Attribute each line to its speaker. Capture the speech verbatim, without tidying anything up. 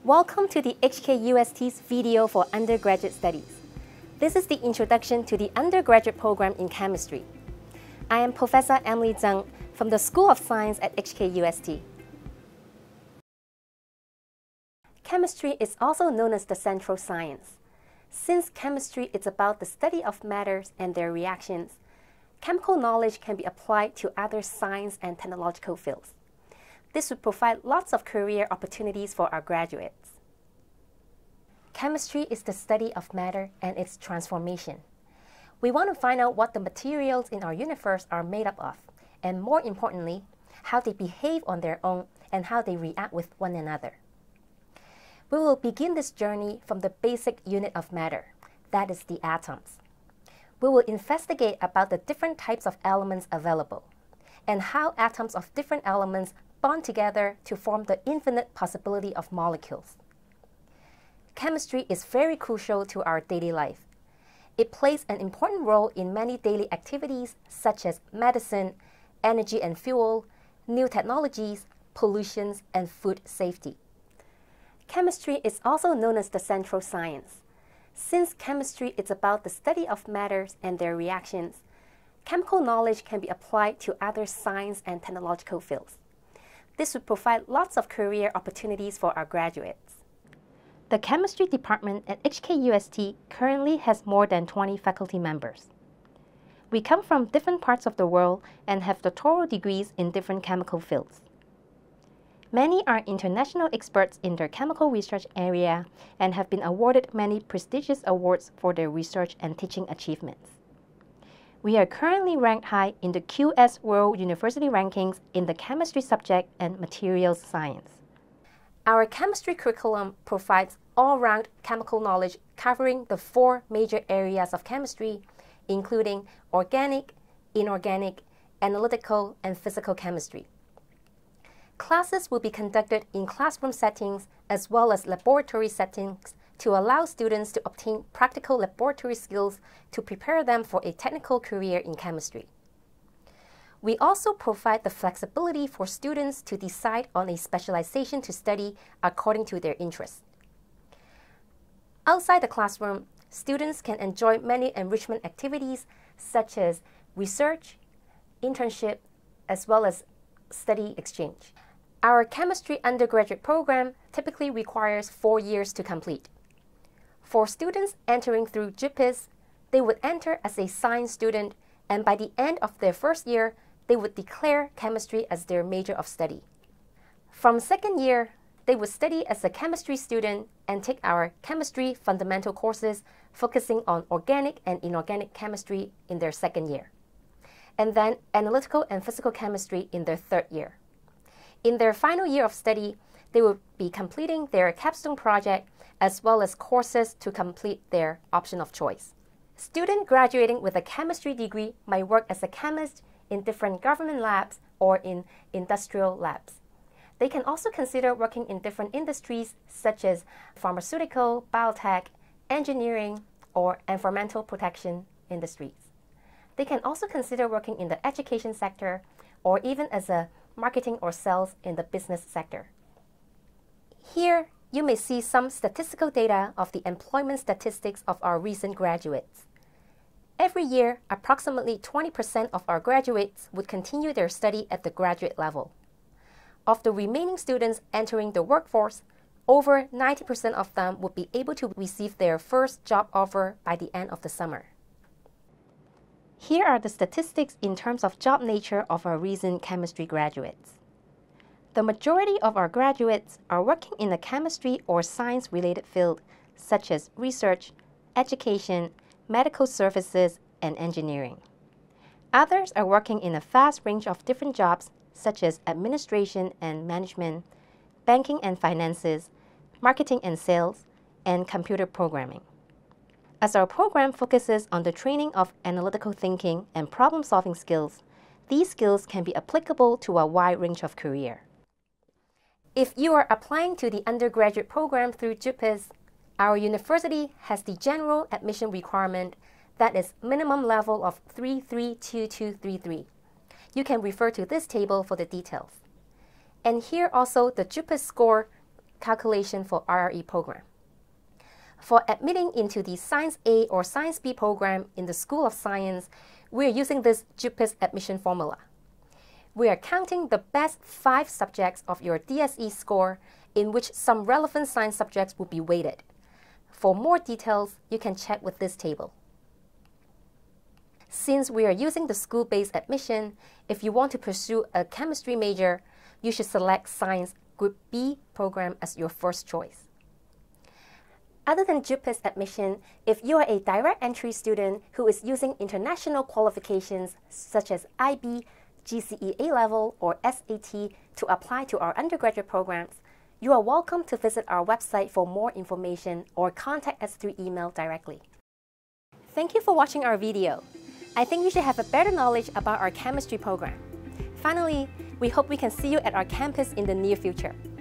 Speaker 1: Welcome to the H K U S T's video for undergraduate studies. This is the introduction to the undergraduate program in chemistry. I am Professor Emily Tseung from the School of Science at H K U S T. Chemistry is also known as the central science. Since chemistry is about the study of matters and their reactions, chemical knowledge can be applied to other science and technological fields. This would provide lots of career opportunities for our graduates. Chemistry is the study of matter and its transformation. We want to find out what the materials in our universe are made up of, and more importantly, how they behave on their own and how they react with one another. We will begin this journey from the basic unit of matter, that is the atoms. We will investigate about the different types of elements available, and how atoms of different elements bond together to form the infinite possibility of molecules. Chemistry is very crucial to our daily life. It plays an important role in many daily activities such as medicine, energy and fuel, new technologies, pollution, and food safety. Chemistry is also known as the central science. Since chemistry is about the study of matters and their reactions, chemical knowledge can be applied to other science and technological fields. This would provide lots of career opportunities for our graduates. The chemistry department at H K U S T currently has more than twenty faculty members. We come from different parts of the world and have doctoral degrees in different chemical fields. Many are international experts in their chemical research area and have been awarded many prestigious awards for their research and teaching achievements. We are currently ranked high in the Q S World University Rankings in the chemistry subject and materials science. Our chemistry curriculum provides all-round chemical knowledge covering the four major areas of chemistry, including organic, inorganic, analytical, and physical chemistry. Classes will be conducted in classroom settings as well as laboratory settings to allow students to obtain practical laboratory skills to prepare them for a technical career in chemistry. We also provide the flexibility for students to decide on a specialization to study according to their interests. Outside the classroom, students can enjoy many enrichment activities such as research, internship, as well as study exchange. Our chemistry undergraduate program typically requires four years to complete. For students entering through J U P I S, they would enter as a science student, and by the end of their first year, they would declare chemistry as their major of study. From second year, they would study as a chemistry student and take our chemistry fundamental courses focusing on organic and inorganic chemistry in their second year, and then analytical and physical chemistry in their third year. In their final year of study, they will be completing their capstone project as well as courses to complete their option of choice. Students graduating with a chemistry degree might work as a chemist in different government labs or in industrial labs. They can also consider working in different industries such as pharmaceutical, biotech, engineering, or environmental protection industries. They can also consider working in the education sector or even as a marketing or sales in the business sector. Here, you may see some statistical data of the employment statistics of our recent graduates. Every year, approximately twenty percent of our graduates would continue their study at the graduate level. Of the remaining students entering the workforce, over ninety percent of them would be able to receive their first job offer by the end of the summer. Here are the statistics in terms of job nature of our recent chemistry graduates. The majority of our graduates are working in a chemistry or science-related field, such as research, education, medical services, and engineering. Others are working in a vast range of different jobs, such as administration and management, banking and finances, marketing and sales, and computer programming. As our program focuses on the training of analytical thinking and problem-solving skills, these skills can be applicable to a wide range of careers. If you are applying to the undergraduate program through J U P I S, our university has the general admission requirement that is minimum level of three three two two three three. You can refer to this table for the details. And here also the J U P I S score calculation for R R E program. For admitting into the Science A or Science B program in the School of Science, we are using this H K U S T admission formula. We are counting the best five subjects of your D S E score in which some relevant science subjects will be weighted. For more details, you can check with this table. Since we are using the school-based admission, if you want to pursue a chemistry major, you should select Science Group B program as your first choice. Other than H K U S T admission, if you are a direct entry student who is using international qualifications such as I B, G C E A-Level, or S A T to apply to our undergraduate programs, you are welcome to visit our website for more information or contact us through email directly. Thank you for watching our video. I think you should have a better knowledge about our chemistry program. Finally, we hope we can see you at our campus in the near future.